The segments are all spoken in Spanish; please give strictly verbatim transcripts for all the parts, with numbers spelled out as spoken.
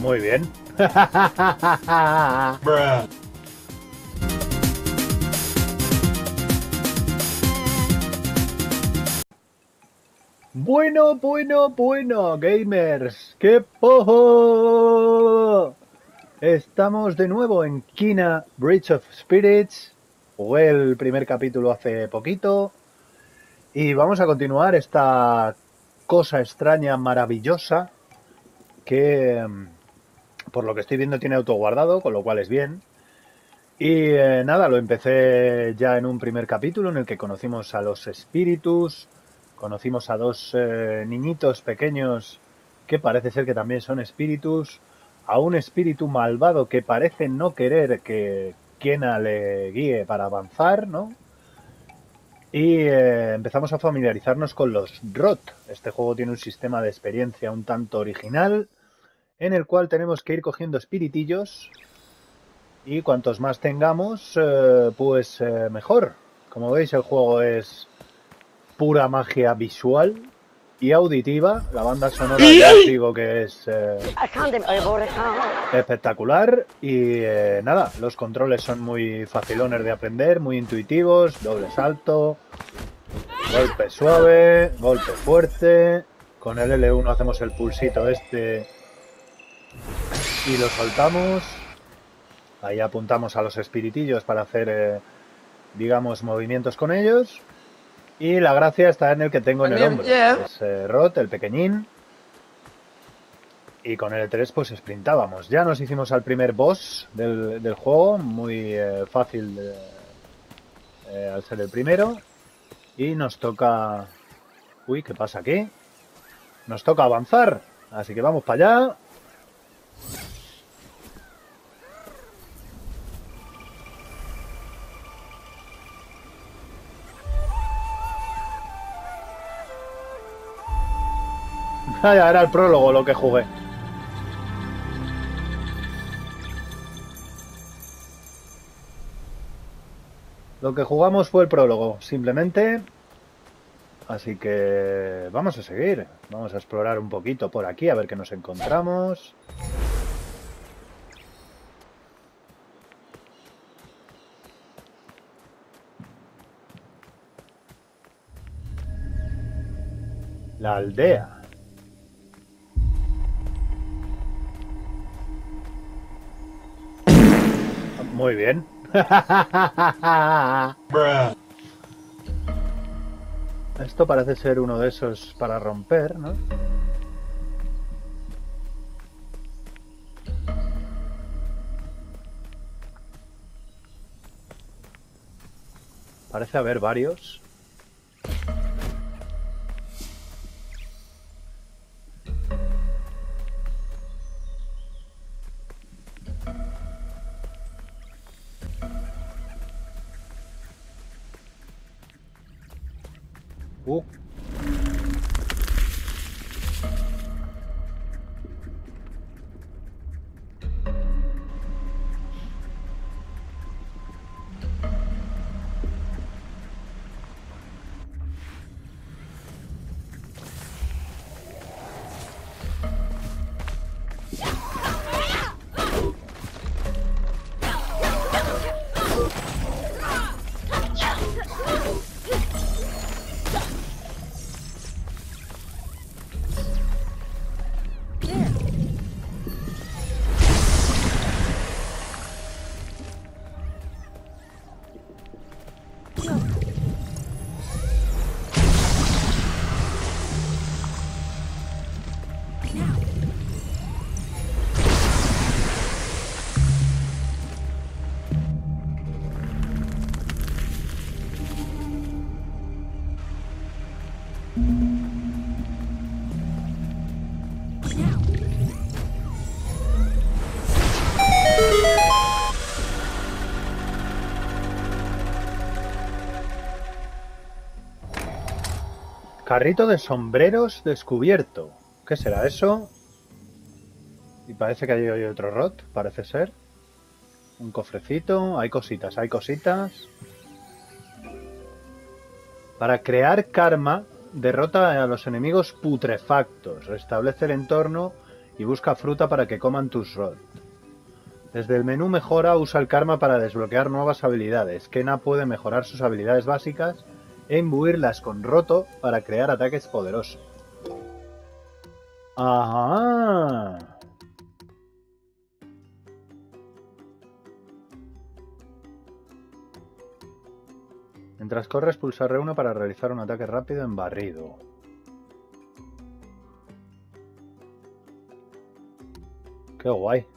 Muy bien. Bueno, bueno, bueno, gamers. ¡Qué pojo! Estamos de nuevo en Kena Bridge of Spirits. Jugué el primer capítulo hace poquito. Y vamos a continuar esta cosa extraña, maravillosa, que por lo que estoy viendo tiene autoguardado, con lo cual es bien. Y eh, nada, lo empecé ya en un primer capítulo en el que conocimos a los espíritus, conocimos a dos eh, niñitos pequeños que parece ser que también son espíritus, a un espíritu malvado que parece no querer que Kena le guíe para avanzar, ¿no? Y eh, empezamos a familiarizarnos con los Rot. Este juego tiene un sistema de experiencia un tanto original, en el cual tenemos que ir cogiendo espiritillos y cuantos más tengamos, eh, pues eh, mejor. Como veis, el juego es pura magia visual y auditiva. La banda sonora ya os digo que es eh, espectacular. Y eh, nada, los controles son muy facilones de aprender, muy intuitivos. Doble salto, golpe suave, golpe fuerte. Con el L uno hacemos el pulsito este y lo soltamos. Ahí apuntamos a los espiritillos para hacer, eh, digamos, movimientos con ellos. Y la gracia está en el que tengo en el hombro. Es eh, Rot, el pequeñín. Y con el tres pues sprintábamos. Ya nos hicimos al primer boss del, del juego. Muy eh, fácil de, eh, al ser el primero. Y nos toca... Uy, ¿qué pasa aquí? Nos toca avanzar. Así que vamos para allá. Ya era el prólogo lo que jugué. Lo que jugamos fue el prólogo, simplemente. Así que vamos a seguir. Vamos a explorar un poquito por aquí, a ver qué nos encontramos. La aldea. Muy bien. Esto parece ser uno de esos para romper, ¿no? Parece haber varios. Uh. Carrito de sombreros descubierto. ¿Qué será eso? Y parece que hay otro Rot, parece ser. Un cofrecito. Hay cositas, hay cositas. Para crear karma, derrota a los enemigos putrefactos. Restablece el entorno y busca fruta para que coman tus Rot. Desde el menú mejora usa el karma para desbloquear nuevas habilidades. Kena puede mejorar sus habilidades básicas e imbuirlas con roto para crear ataques poderosos. ¡Ajá! Mientras corres, pulsa R uno para realizar un ataque rápido en barrido. ¡Qué guay!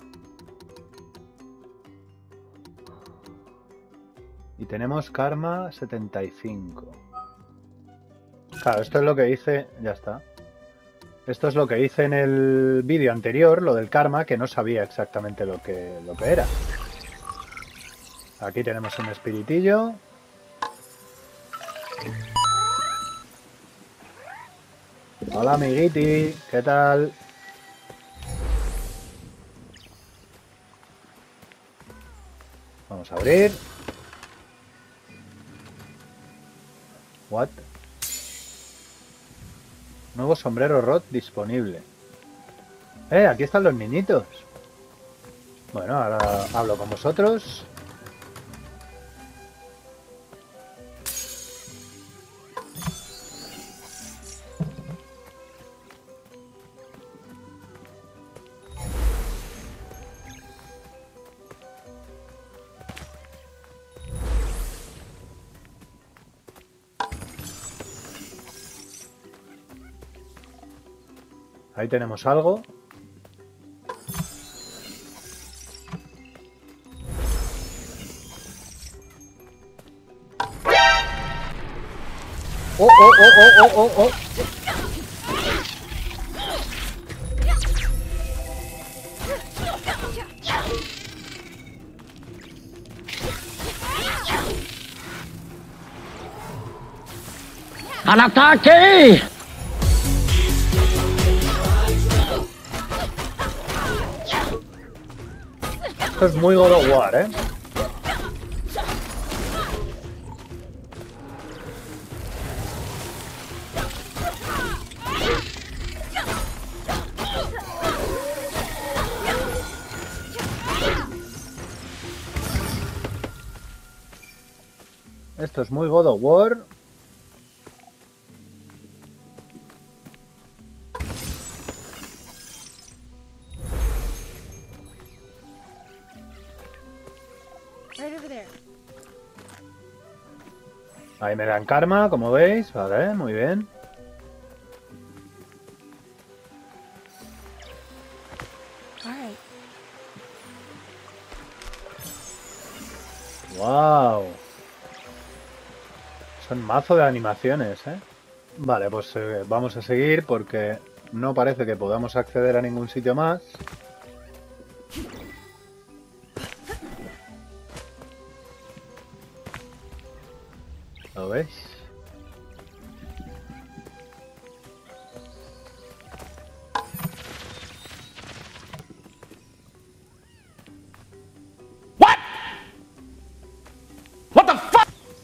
Y tenemos karma setenta y cinco. Claro, esto es lo que hice... Ya está. Esto es lo que hice en el vídeo anterior, lo del karma, que no sabía exactamente lo que, lo que era. Aquí tenemos un espiritillo. Hola, amiguiti. ¿Qué tal? Vamos a abrir. What? Nuevo sombrero Rot disponible. Eh, aquí están los niñitos. Bueno, ahora hablo con vosotros. Ahí tenemos algo. ¡Oh, oh, oh, oh, oh, oh! ¡Al ataque! Esto es muy God of War, ¿eh? Esto es muy God of War. Ahí me dan karma, como veis. Vale, muy bien. Wow. Son mazo de animaciones, ¿eh? Vale, pues eh, vamos a seguir porque no parece que podamos acceder a ningún sitio más. ¿Lo veis? What? What the fuck?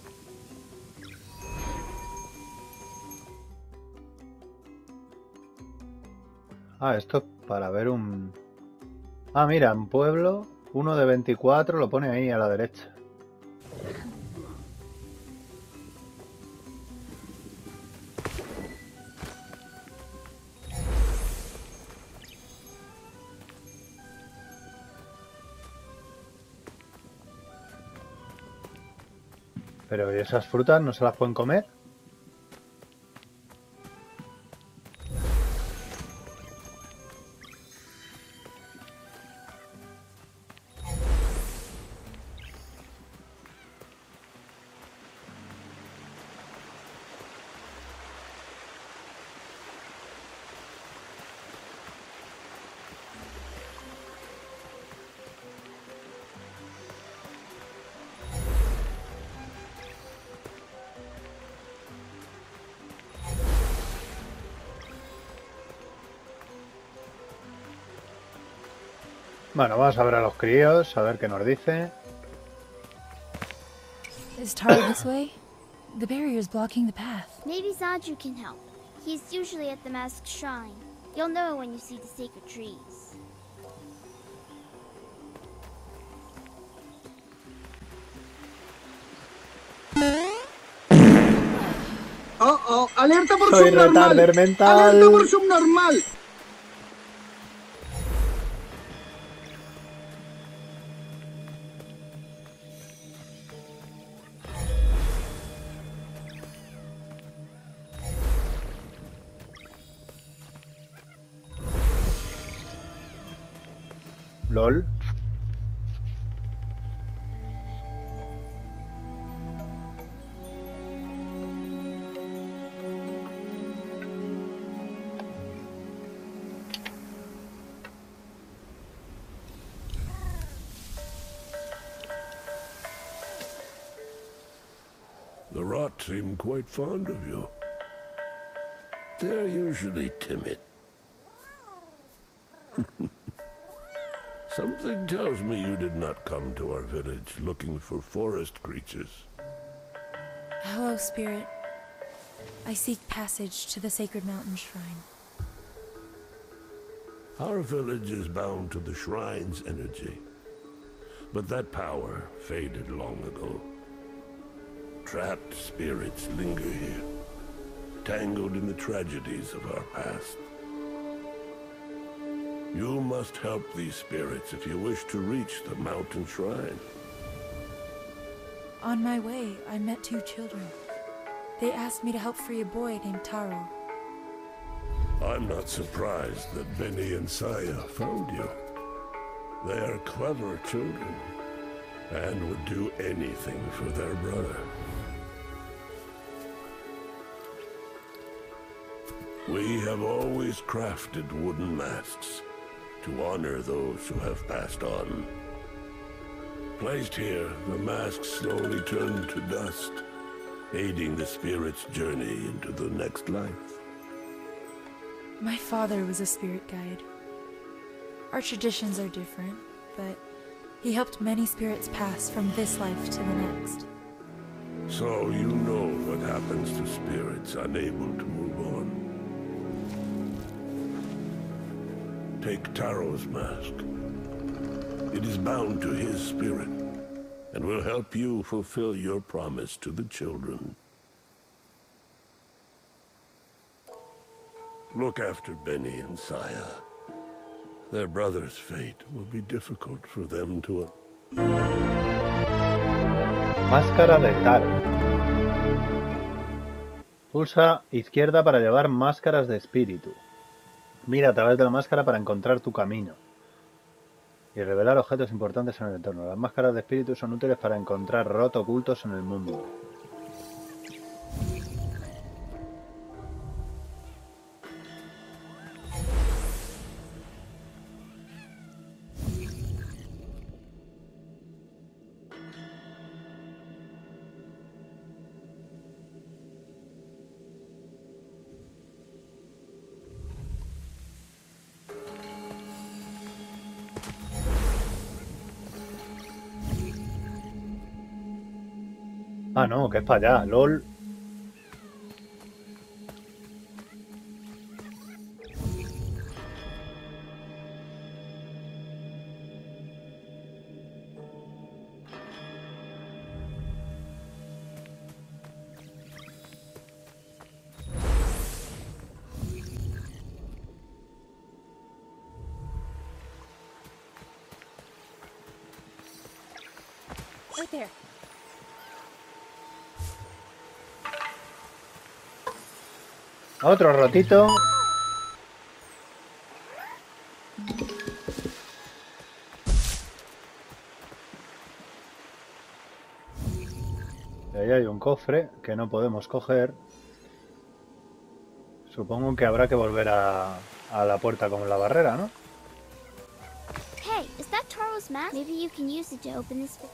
Ah, esto es para ver un... Ah, mira, un pueblo, uno de veinticuatro, lo pone ahí a la derecha. Pero ¿y esas frutas no se las pueden comer? Bueno, vamos a ver a los críos, a ver qué nos dice. Is Taro this way? The barrier's blocking the path. Maybe Zaju can help. He's usually at the masked shrine. You'll know when you see the sacred trees. Oh, oh, alerta por Soy subnormal. retarder mental. Alerta por subnormal. LOL. The rot seem quite fond of you. They're usually timid. Something tells me you did not come to our village looking for forest creatures. Hello, Spirit. I seek passage to the Sacred Mountain Shrine. Our village is bound to the shrine's energy, but that power faded long ago. Trapped spirits linger here, tangled in the tragedies of our past. You must help these spirits if you wish to reach the mountain shrine. On my way, I met two children. They asked me to help free a boy named Taro. I'm not surprised that Benny and Saya found you. They are clever children, and would do anything for their brother. We have always crafted wooden masks to honor those who have passed on. Placed here, the masks slowly turn to dust, aiding the spirit's journey into the next life. My father was a spirit guide. Our traditions are different, but he helped many spirits pass from this life to the next. So you know what happens to spirits unable to move on. Take Taro's mask. It is bound to his spirit, and will help you fulfill your promise to the children. Look after Benny and Saya. Their brother's fate will be difficult for them to... Máscara de Taro. Pulsa izquierda para llevar máscaras de espíritu. Mira a través de la máscara para encontrar tu camino. Y revelar objetos importantes en el entorno. Las máscaras de espíritu son útiles para encontrar rot ocultos en el mundo. Ah, no, que es para allá, lol. Right there. Otro rotito. Y ahí hay un cofre que no podemos coger. Supongo que habrá que volver a, a la puerta con la barrera, ¿no? Hey, is that Taro's mask? Maybe you can use it to open this.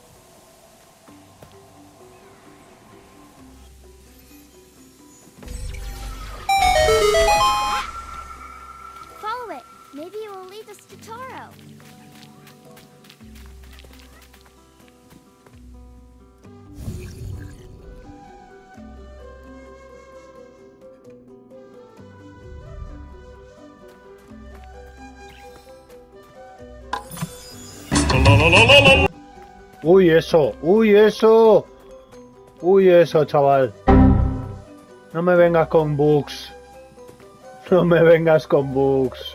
Follow it. Maybe it will lead us to Taro. Uy, eso, uy, eso. Uy, eso, chaval. No me vengas con bugs. No me vengas con bugs.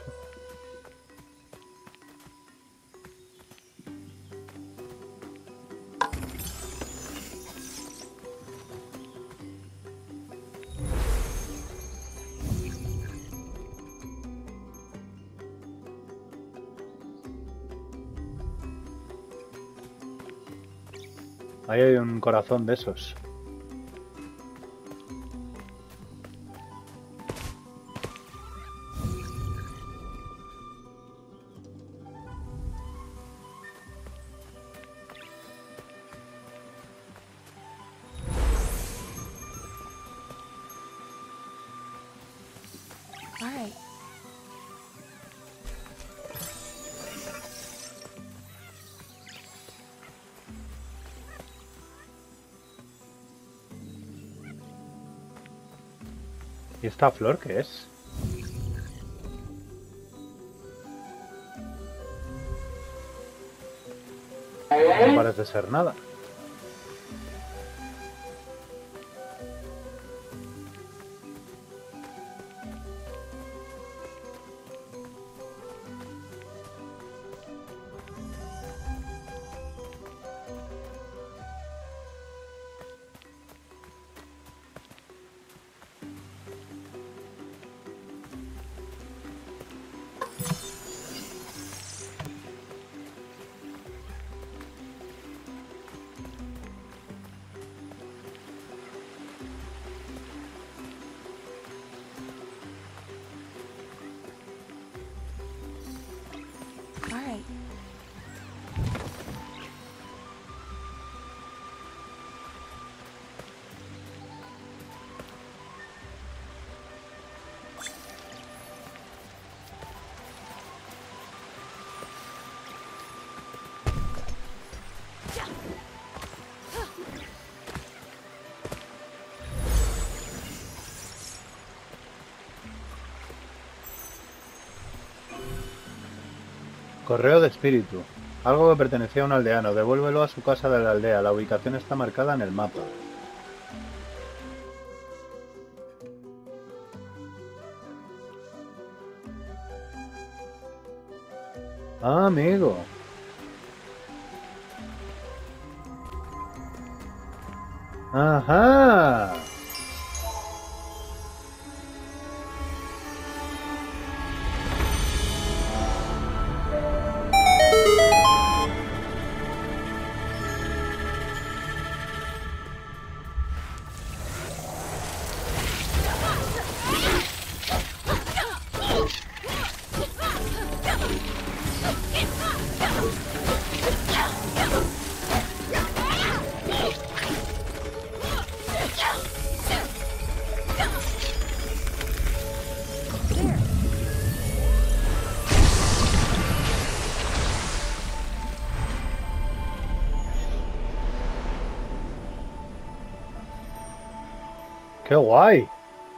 Ahí hay un corazón de esos. All right. ¿Y esta flor qué es? No parece ser nada. All right. Correo de espíritu. Algo que pertenecía a un aldeano. Devuélvelo a su casa de la aldea. La ubicación está marcada en el mapa. Ah, amigo. Ajá. ¡Qué guay!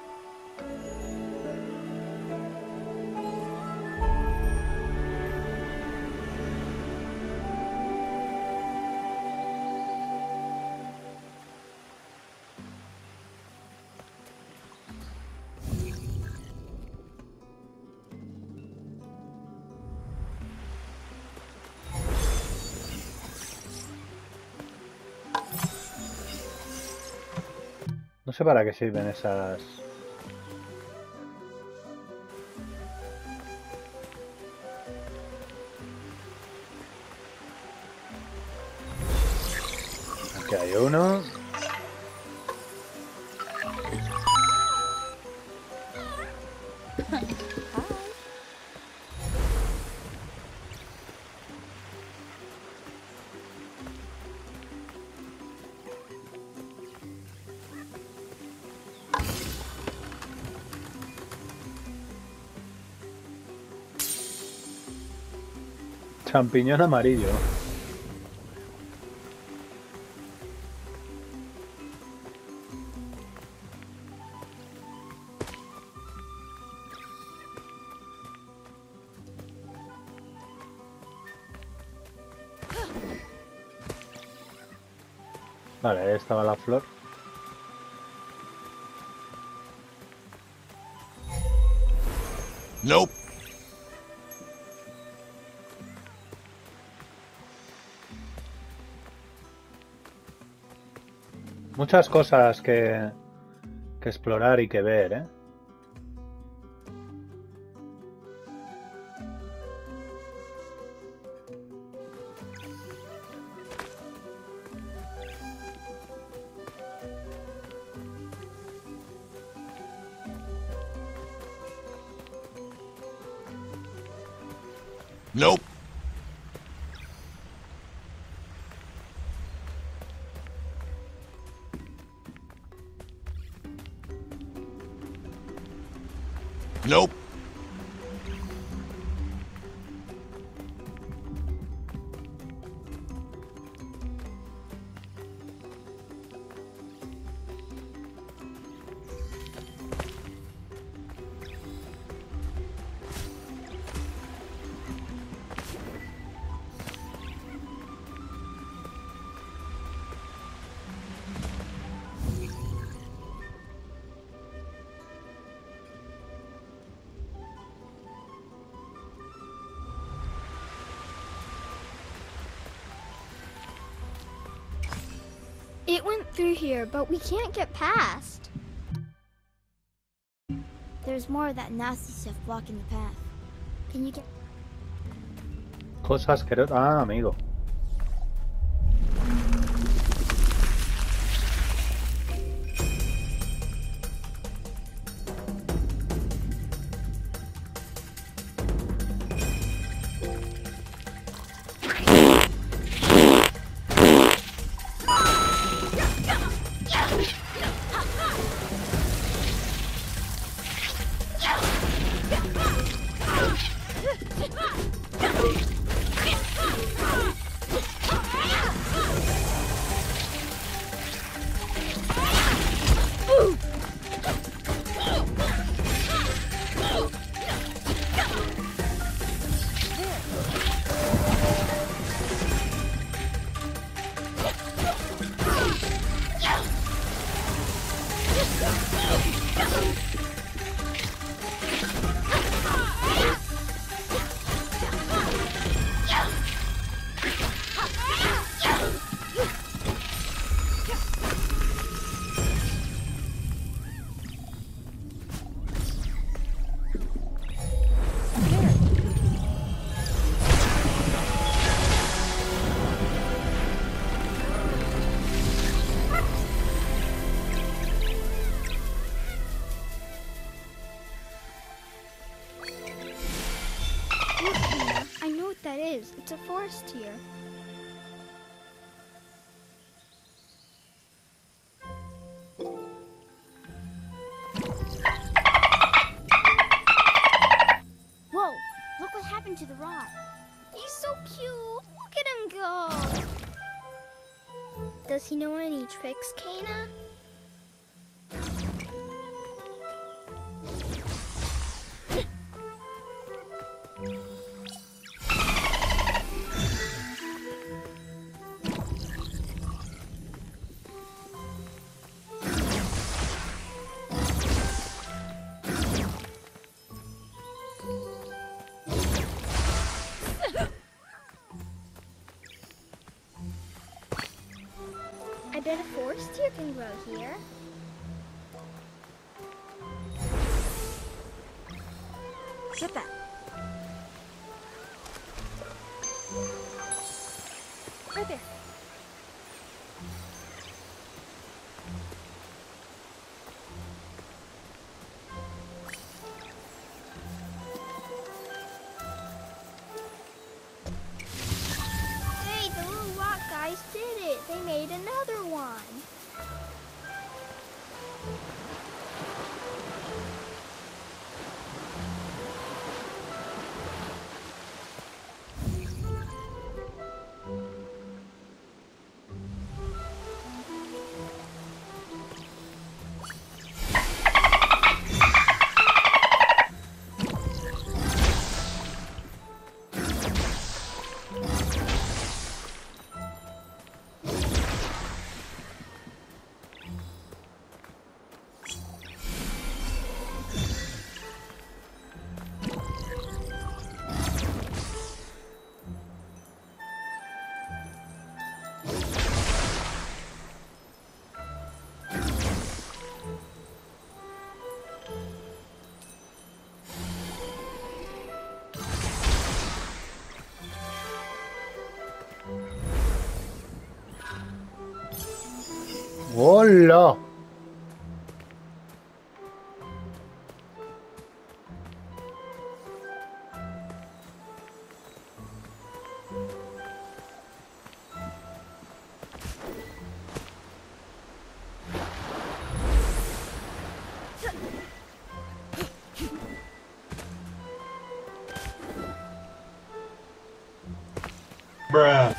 No sé para qué sirven esas... Aquí hay uno. Champiñón amarillo. Vale, ahí estaba la flor. Nope. Muchas cosas que, que explorar y que ver, ¿eh? Nope. Nope. It went through here, but we can't get past. There's more of that nasty stuff blocking the path. Can you get... Cosas que... Ah, amigo. It's a forest here. Whoa! Look what happened to the rod. He's so cute. Look at him go. Does he know any tricks, Kana? I bet a forest deer can grow here. Get that. Right there. Hey, the little rock guys did it. They made another one. ¡Hola! Bruh.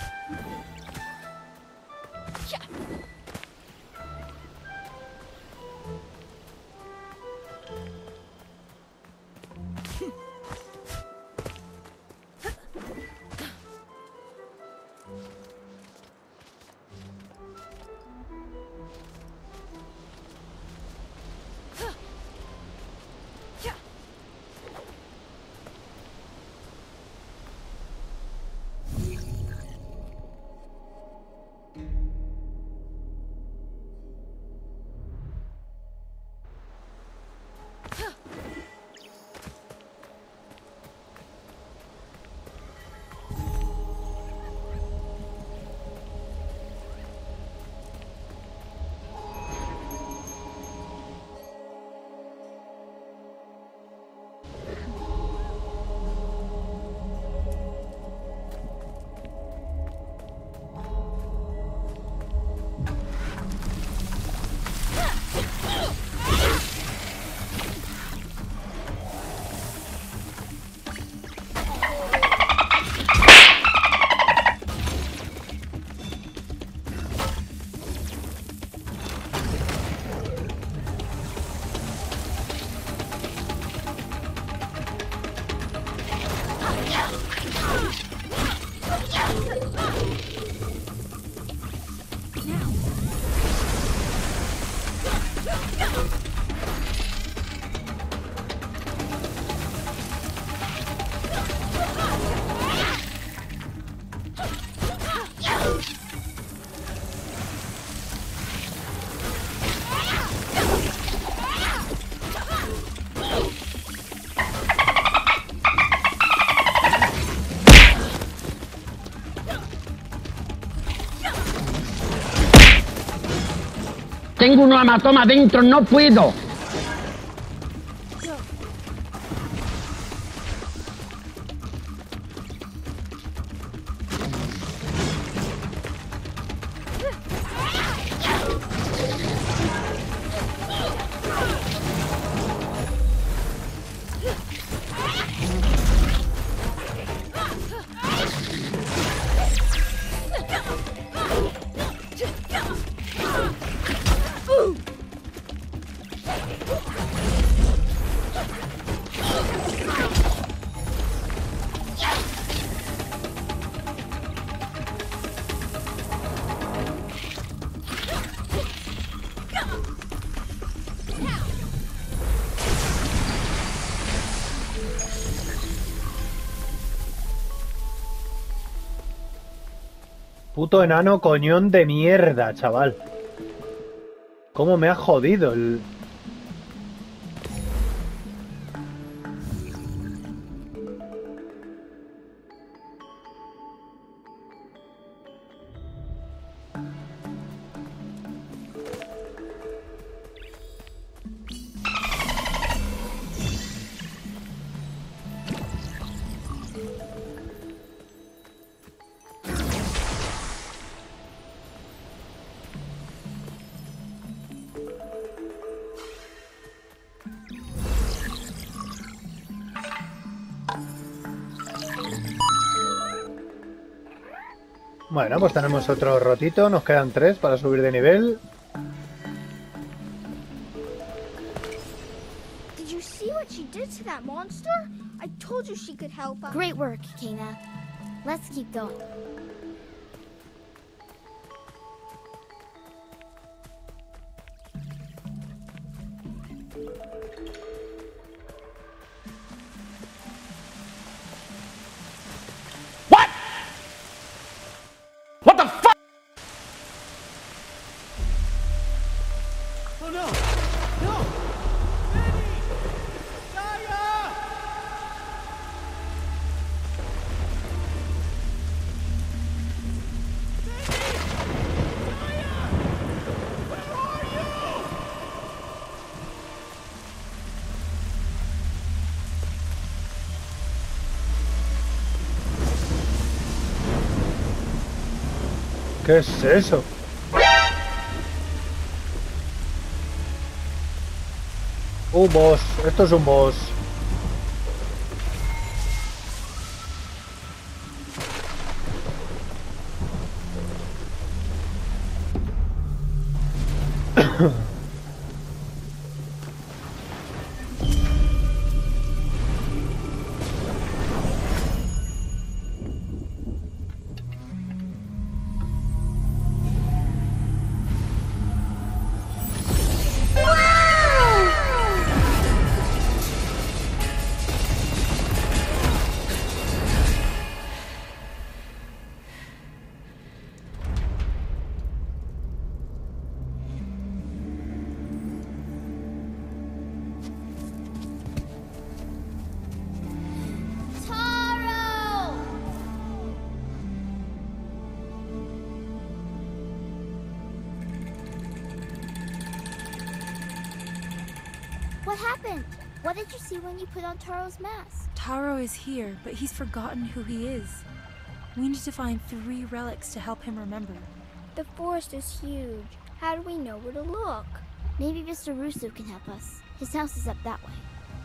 Tengo un hematoma dentro, no puedo. Puto enano coñón de mierda, chaval. ¿Cómo me ha jodido el...? Bueno, pues tenemos otro rotito, nos quedan tres para subir de nivel. Did you see what she did to that monster? I told you she could help us. Great work, Kena. Let's keep going. What the fuck? Oh no! No! Benny! Daya! ¿Qué es eso? Un boss. Esto es un boss. Taro! What happened? What did you see when you put on Taro's mask? Taro is here, but he's forgotten who he is. We need to find three relics to help him remember. The forest is huge. How do we know where to look? Maybe Mister Russo can help us. His house is up that way.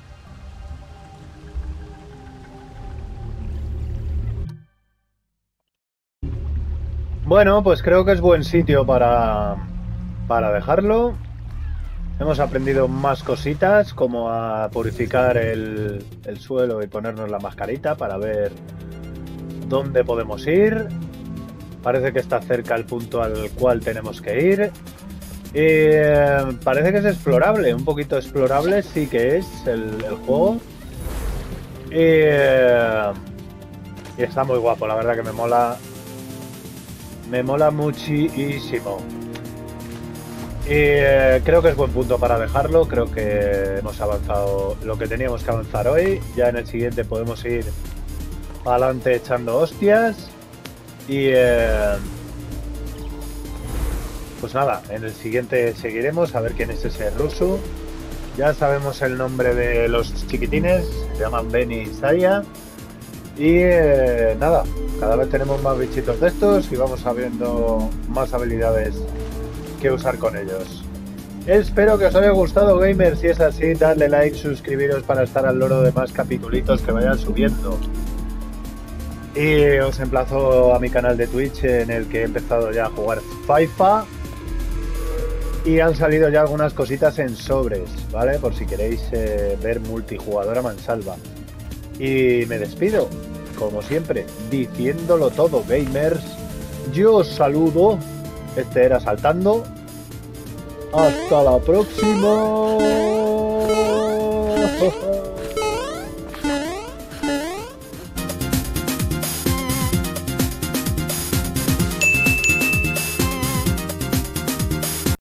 Bueno, pues creo que es buen sitio para, para dejarlo. Hemos aprendido más cositas, como a purificar el, el suelo y ponernos la mascarita para ver dónde podemos ir. Parece que está cerca el punto al cual tenemos que ir. Y eh, parece que es explorable, un poquito explorable sí que es el, el juego. Y, eh, y está muy guapo, la verdad que me mola. Me mola muchísimo. Y eh, creo que es buen punto para dejarlo. Creo que hemos avanzado lo que teníamos que avanzar hoy. Ya en el siguiente podemos ir para adelante echando hostias. Y eh, pues nada, en el siguiente seguiremos a ver quién es ese ruso. Ya sabemos el nombre de los chiquitines. Se llaman Benny y Saya. Y eh, nada, cada vez tenemos más bichitos de estos y vamos sabiendo más habilidades que usar con ellos. Espero que os haya gustado, gamers. Si es así, dadle like, suscribiros para estar al loro de más capitulitos que vayan subiendo. Y os emplazo a mi canal de Twitch, en el que he empezado ya a jugar FIFA. Y han salido ya algunas cositas en sobres, ¿vale? Por si queréis eh, ver multijugador a mansalva. Y me despido, como siempre, diciéndolo todo, gamers. Yo os saludo. Este era Saltando. Hasta la próxima.